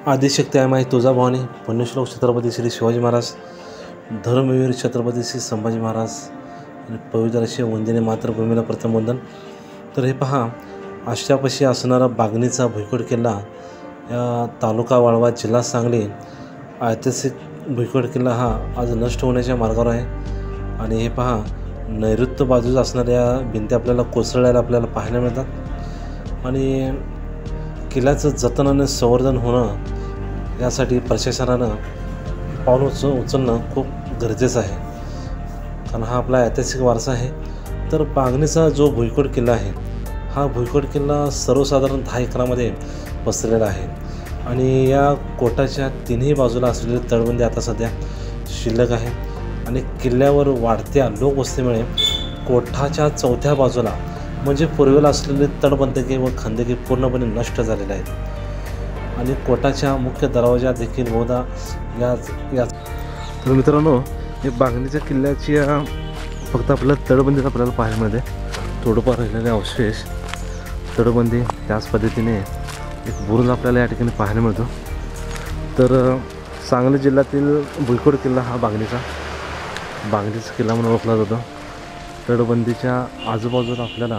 आदिशक्ती आहे माई तुळजाभवानी, पुण्यश्लोक छत्रपती श्री शिवाजी महाराज, धर्मवीर छत्रपती श्री संभाजी महाराज आणि पवित्र अशी वंदने मातृभूमीला प्रथम वंदन. तर हे पहा, आष्ट्यापाशी असणारा बागणीचा भुईकोट किल्ला, या तालुका वाळवा जिल्हा सांगली, ऐतिहासिक भुईकोट किल्ला हा आज नष्ट होण्याच्या मार्गावर आहे. आणि हे पहा, नैऋत्य बाजूस असणाऱ्या भिंती आपल्याला कोसळलेल्या आपल्याला पाहायला मिळतात. आणि किल्ल्याचं जतन आणि संवर्धन होणं यासाठी प्रशासनानं पाऊल उचलणं खूप गरजेचं आहे, कारण हा आपला ऐतिहासिक वारसा आहे. तर बागणीचा जो भुईकोट किल्ला आहे, हा भुईकोट किल्ला सर्वसाधारण 10 एकरामध्ये पसरलेला आहे. आणि या कोटाच्या तिन्ही बाजूला असलेली तटबंदी आता सध्या शिल्लक आहे. आणि किल्ल्यावर वाढत्या लोकवस्तीमुळे कोठाच्या चौथ्या बाजूला म्हणजे पूर्वेला असलेले तटबंदके व खंदके पूर्णपणे नष्ट झालेले आहेत. आणि कोटाच्या मुख्य दरवाजा देखील बहुधा या तर मित्रांनो, हे बागणीच्या किल्ल्याची फक्त आपल्याला तटबंदीत आपल्याला पाहायला मिळते. थोडंफार राहिलेले अवशेष तटबंदी, त्याच पद्धतीने एक बुरुज आपल्याला या ठिकाणी पाहायला मिळतो. तर सांगली जिल्ह्यातील भुईकोट किल्ला हा बागणीचा किल्ला म्हणून ओळखला जातो. तटबंदीच्या आजूबाजूला आपल्याला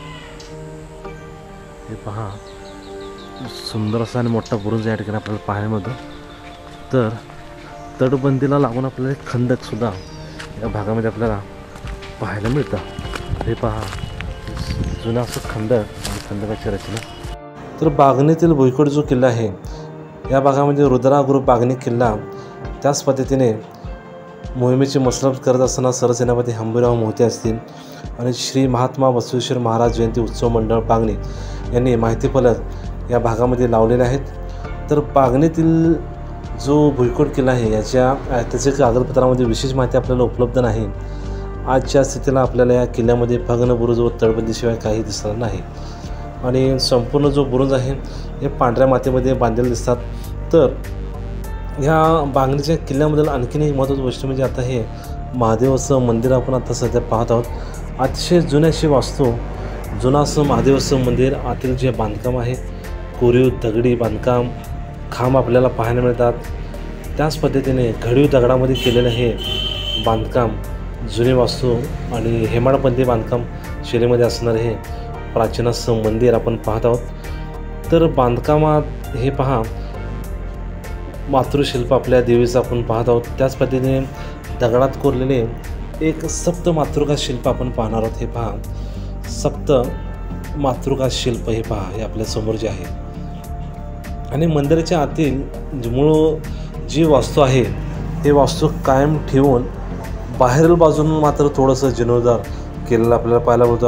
हे पहा, सुंदर असा आणि मोठा बुरुज या ठिकाणी आपल्याला पाहायला मिळतो. तर तटबंदीला लागून आपल्याला एक खंदकसुद्धा या भागामध्ये आपल्याला पाहायला मिळतं. हे पहा, जुना असं खंदक आणि खंदकाची रचना. तर बागणीतील भुईकोट जो किल्ला आहे, या भागामध्ये रुद्रा ग्रुप बागणी किल्ला, त्याच पद्धतीने मोहिमेची मसलत करत असताना सरसेनापती हंबीरराव मोहिते असतील आणि श्री महात्मा बसवेश्वर महाराज जयंती उत्सव मंडळ बागणी यांनी माहिती फलक या भागामध्ये लावलेले आहेत. तर बागणीतील जो भुईकोट किल्ला आहे, याच्या ऐतिहासिक कागदपत्रामध्ये विशेष माहिती आपल्याला उपलब्ध नाही. आजच्या स्थितीला आपल्याला या किल्ल्यामध्ये भग्न बुरुज व तटबंदीशिवाय काही दिसणार नाही. आणि संपूर्ण जो बुरुज आहे हे पांढऱ्या मातीमध्ये बांधलेले दिसतात. तर ह्या बागणीच्या किल्ल्यामधील आणखीन एक महत्त्वाची गोष्ट म्हणजे आता हे महादेवाचं मंदिर आपण आता सध्या पाहत आहोत. अतिशय जुन्याशी वास्तू, जुना असं महादेवाचं मंदिर, आतील जे बांधकाम आहे कोरीव दगडी बांधकाम, खांब आपल्याला पाहायला मिळतात. त्याच पद्धतीने घडीव दगडामध्ये केलेलं हे बांधकाम, जुनी वास्तू आणि हेमाडपंथी बांधकाम शैलीमध्ये असणारे हे प्राचीन असं मंदिर आपण पाहत आहोत. तर बांधकामात हे पहा, मातृशिल्प आपल्या देवीचं आपण पाहत आहोत. त्याच पद्धतीने दगडात कोरलेले एक सप्त मातृका शिल्प आपण पाहणार आहोत. हे पहा, सप्त मातृका शिल्प हे पहा, हे आपल्यासमोर जे आहे. आणि मंदिराच्या आतील मूळ जी वास्तू आहे, हे वास्तू कायम ठेवून बाहेरील बाजून मात्र थोडंसं जीर्णोद्धार केलेलं आपल्याला पाहायला मिळतो.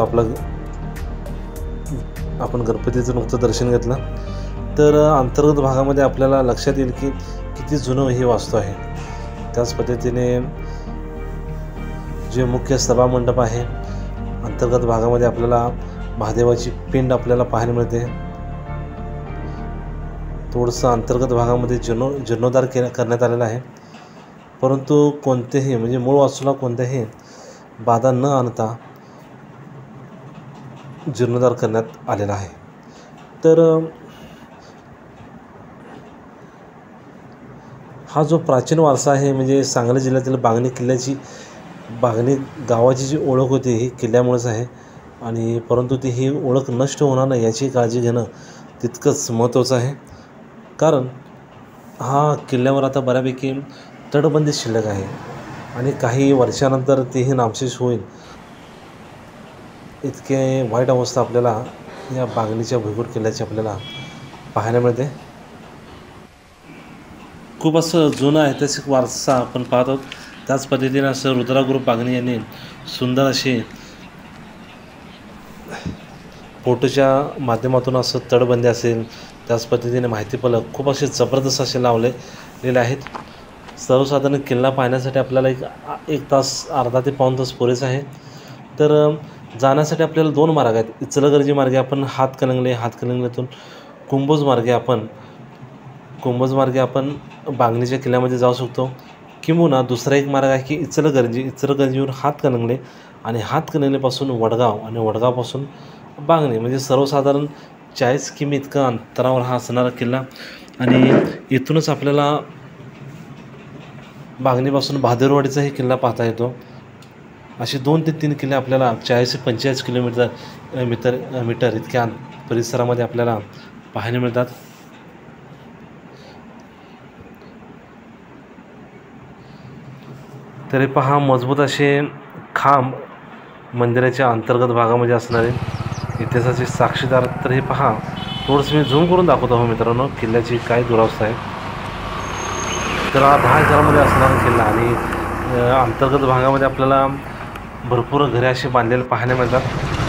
आपण गणपतीचं नुकतं दर्शन घेतलं, तर अंतर्गत भागामध्ये आपल्याला लक्षात येईल की किती जुनं ही वास्तू आहे. त्याच पद्धतीने जे मुख्य सभामंडप आहे, अंतर्गत भागामध्ये आपल्याला महादेवाची पिंड आपल्याला पाहायला मिळते. थोडंसं अंतर्गत भागामध्ये जीर्णोद्धार करण्यात आलेला आहे, परंतु कोणतेही म्हणजे मूळ वास्तूला कोणत्याही बाधा न आणता जीर्णोद्धार करण्यात आलेला आहे. तर हा जो प्राचीन वारसा आहे, म्हणजे सांगली जिल्ह्यातील बागणी किल्ल्याची, बागणी गावाची जी ओळख होती ही किल्ल्यामुळेच आहे. आणि परंतु ती ही ओळख नष्ट होणार नाही याची काळजी घेणं तितकंच महत्त्वाचं आहे, कारण हा किल्ल्यावर आता बऱ्यापैकी तटबंदी शिल्लक आहे आणि काही वर्षानंतर तीही नामशेष होईल. इतके वाईट अवस्था आपल्याला या बागणीच्या भुईकोट किल्ल्याची आपल्याला पाहायला मिळते. खूप असं जुना ऐतिहासिक वारसा आपण पाहत आहोत. त्याच पद्धतीने असं रुद्रा ग्रुप बागणी यांनी सुंदर असे फोटोच्या माध्यमातून असं तटबंदी असेल, त्याच पद्धतीने माहिती फलक खूप असे जबरदस्त असे लावलेले आहेत. सर्वसाधारण किल्ला पाहण्यासाठी आपल्याला एक तास, अर्धा ते पाऊण तास पुरेसा आहे. तर जाण्यासाठी आपल्याला 2 मार्ग आहेत. इचलकरंजी मार्गे आपण हातकणंगलेतून कुंभोज मार्गे आपण बागणीच्या किल्ल्यामध्ये जाऊ शकतो. किंबहुना दुसरा एक मार्ग आहे की इचलकरंजीवरून हातकणंगले आणि हातकणंगलेपासून वडगाव आणि वडगावपासून बागणी, म्हणजे सर्वसाधारण 40 किमी इतकं अंतरावर हा असणारा किल्ला आणि इथूनच आपल्याला बागणीपासून भादरवाडीचाही किल्ला पाहता येतो. असे 2 ते 3 किल्ले आपल्याला 40 ते 45 मीटर इतक्या परिसरामध्ये आपल्याला पाहायला मिळतात. तरी पहा मजबूत असे खांब मंदिराच्या अंतर्गत भागामध्ये असणारे इतिहासाचे साक्षीदार. तर हे पहा थोडंसं मी झूम करून दाखवतो हो मित्रांनो किल्ल्याची काय दुरावस्था आहे. तर हा 10 एकरामध्ये असणारा किल्ला आणि अंतर्गत भागामध्ये आपल्याला भरपूर घरे असे बांधलेले पाहायला मिळतात.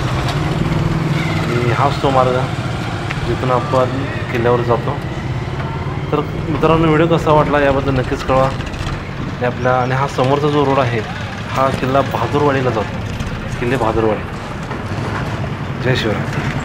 आणि हाच तो मार्ग जिथून आपण किल्ल्यावर जातो. तर मित्रांनो व्हिडिओ कसा वाटला याबद्दल नक्कीच कळवा. आणि हा समोरचा जो रोड आहे हा किल्ला बहादूरवाडीला जातो. किल्ले बहादूरवाडी. जय शिवराय.